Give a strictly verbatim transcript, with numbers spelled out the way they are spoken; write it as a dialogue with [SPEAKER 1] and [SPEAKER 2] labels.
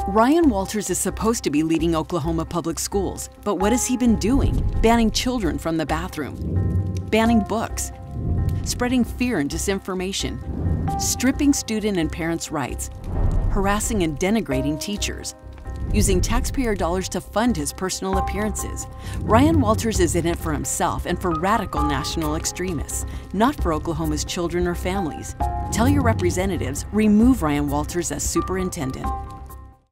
[SPEAKER 1] Ryan Walters is supposed to be leading Oklahoma public schools, but what has he been doing? Banning children from the bathroom, banning books, spreading fear and disinformation, stripping student and parents' rights, harassing and denigrating teachers, using taxpayer dollars to fund his personal appearances. Ryan Walters is in it for himself and for radical national extremists, not for Oklahoma's children or families. Tell your representatives, remove Ryan Walters as superintendent.